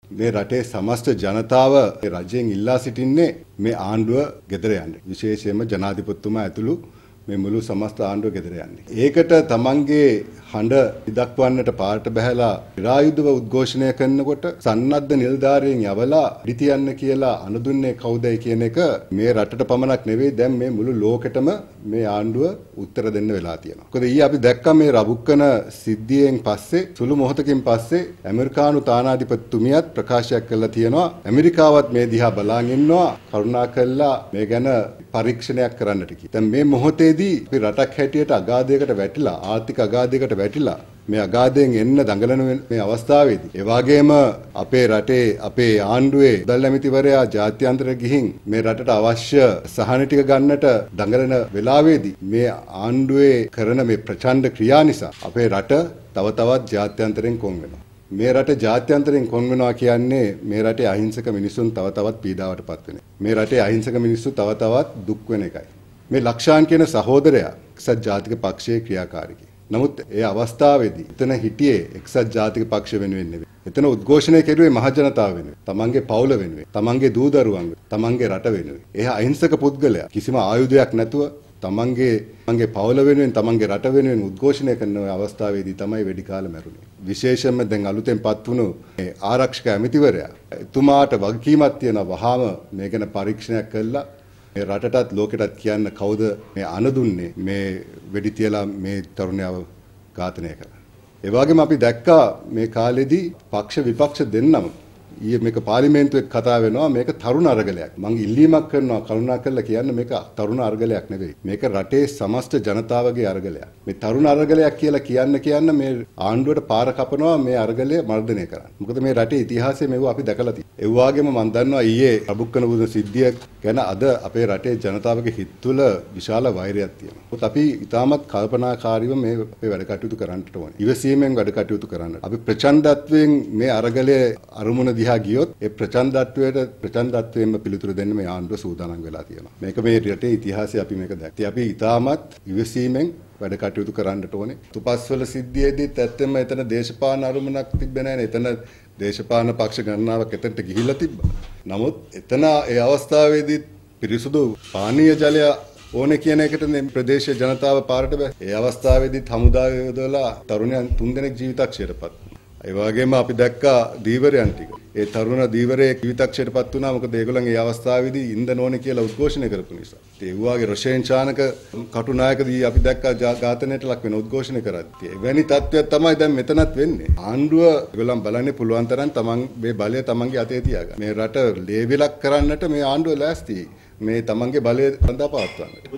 මේ රටේ සමස්ත ජනතාව රජයෙන් ඉල්ලා සිටින්නේ මේ ආණ්ඩුව ගෙදර යන්න. විශේෂයෙන්ම ජනාධිපතිතුමා ඇතුළු මේ මුළු සමස්ත ආණ්ඩුව ගෙදර යන්නේ. ඒකට තමන්ගේ හඬ ඉදක්වන්නට පාරට බහැලා විරායුධව උද්ඝෝෂණය කරනකොට සන්නද්ධ නිලධාරීන් යවලා ඉතියන්න කියලා අනුදුන්නේ කවුදයි කියන එක මේ රටට පමණක් නෙවෙයි දැන් මේ මුළු ලෝකෙටම මේ ආණ්ඩුව උත්තර දෙන්න වෙලා තියෙනවා. මොකද ඊයේ අපි දැක්කා මේ රබුක්කන සිද්ධියෙන් පස්සේ සුළු මොහොතකින් පස්සේ ඇමරිකානු තානාධිපතිතුමියත් ප්‍රකාශයක් කළා තියෙනවා ඇමරිකාවත් මේ දිහා බලාගෙන ඉන්නවා කරුණාකරලා මේ ගැන පරීක්ෂණයක් කරන්නට කියලා. දැන් මේ මොහොතේදී අපි රටක් හැටියට අගාධයකට වැටිලා ආර්ථික අගාධයකට වැටිලා මේ අගාධයෙන් එන්න දඟලන මේ අවස්ථාවේදී ඒ වගේම අපේ රටේ අපේ ආණ්ඩුවේ මුදල් ඇමතිවරයා ජාත්‍යන්තර ගිහින් මේ රටට අවශ්‍ය සහන ටික ගන්නට දඟලන වෙලාවේදී මේ ආණ්ඩුවේ කරන මේ ප්‍රචණ්ඩ ක්‍රියා නිසා අපේ රට තව තවත් ජාත්‍යන්තරයෙන් කොන් වෙනවා. මේ රට ජාත්‍යන්තරයෙන් කොන් වෙනවා කියන්නේ මේ රටේ අහිංසක මිනිසුන් තව තවත් පීඩාවටපත් වෙන. මේ රටේ අහිංසක මිනිස්සු තව තවත් දුක් වෙන එකයි. මේ ලක්ෂාන් කියන සහෝදරයා එක්සත් ජාතික පක්ෂයේ ක්‍රියාකාරකයි. නමුත් ඒ අවස්ථාවේදී එතන හිටියේ එක්සත් ජාතික පක්ෂ වෙනුවෙන් නෙවෙයි. එතන උද්ඝෝෂණය කෙරුවේ මහ ජනතාව වෙනුවෙන්. තමන්ගේ පවුල වෙනුවෙන්. තමන්ගේ දූ දරුවන් තමන්ගේ රට වෙනුවෙන්. එහා අහිංසක පුද්ගලයා කිසිම ආයුධයක් නැතුව තමන්ගේ පවුල වෙනුවෙන් තමන්ගේ රට වෙනුවෙන් උද්ඝෝෂණය කරන අවස්ථාවේදී තමයි වෙඩි කාලා මැරුණේ. විශේෂයෙන්ම දැන් අලුතෙන්පත් වුණු මේ ආරක්ෂක ඇමතිවරයා එතුමාට වගකීමක් තියෙනවා වහාම මේ ගැන පරීක්ෂණයක් කළා මේ රටටත් ලෝකෙටත් කියන්න කවුද මේ අනදුන්නේ මේ වෙඩි තියලා මේ තරුණයව ඝාතනය කළා. ඒ වගේම අපි දැක්කා මේ කාලෙදී පක්ෂ විපක්ෂ දෙන්නම ඊයේ මේක පාර්ලිමේන්තුවේ කතා වෙනවා මේක තරුණ අරගලයක්. මම ඉල්ලීමක් කරනවා කරුණාකරලා කියන්න මේක තරුණ අරගලයක් නෙවෙයි. මේක රටේ සමස්ත ජනතාවගේ අරගලයක්. මේ තරුණ අරගලයක් කියලා කියන්න මේ ආණ්ඩුවට පාර කපනවා මේ අරගලය මර්ධනය කරන්න. මොකද මේ රටේ ඉතිහාසයේ මේව අපි දැකලා තියෙනවා. ඒ වගේම මම දන්නවා ඊයේ රබුක්කන බුදු සිද්ධිය ගැන අද අපේ රටේ ජනතාවගේ හිත තුළ විශාල වෛරයක් තියෙනවා. මොකද අපි ඉතාමත් කල්පනාකාරීව මේ අපේ වැඩ කටයුතු කරන්නට ඕනේ. ඉවසීමෙන් වැඩ කටයුතු කරන්න. අපි ප්‍රචණ්ඩත්වයෙන් මේ අරගලයේ අරුමුණ දිහා ගියොත් ඒ ප්‍රචණ්ඩත්වයෙන්ම පිළිතුරු දෙන්න මේ ආණ්ඩුව සූදානම් වෙලා තියෙනවා. මේක මේ රටේ ඉතිහාසයේ අපි මේක දැක්කේ. අපි ඉතාමත් ඉවසීමෙන් වැඩ කටයුතු කරන්නට ඕනේ. තුපස්වල සිද්ධියේදීත් ඇත්තම එතන දේශපාලන අරුමුණක් තිබ්බේ නැහැ. එතන දේශපාලන පක්ෂ ගණනාවක් එතනට ගිහිල්ලා තිබ්බා. නමුත් එතන ඒ අවස්ථාවේදී පිරිසුදු පානීය ජලය ඕනේ කියන එකට මේ ප්‍රදේශීය ජනතාව පාරට බෑ. ඒ අවස්ථාවේදී හමුදාව යොදවලා තරුණයන් 3 දෙනෙක් ජීවිතක්ෂයටපත්. ඒ වගේම අපි දැක්කා දීවරයන් ටික. ඒ තරුණ දීවරයේ ජීවිතක්ෂයටපත් වුණා. මොකද ඒගොල්ලන් ඒ අවස්ථාවේදී ඉන්ධන ඕනේ කියලා උද්ඝෝෂණය කරපු නිසා. ඒ වගේ රෂෙන් චානක කටුනායකදී අපි දැක්කා ඝාතනයට ලක් වෙන උද්ඝෝෂණය කරද්දී. එවැනි තත්ත්වයක් තමයි දැන් මෙතනත් වෙන්නේ. ආණ්ඩුව ඒගොල්ලන් බලන්නේ පුළුවන් තරම් තමන් මේ බලය තමන්ගේ අතේ තියාගන්න. මේ රට ලේවිලක් කරන්නට මේ ආණ්ඩුව ලෑස්තියි. මේ තමන්ගේ බලය සඳහා පවත්වන්න.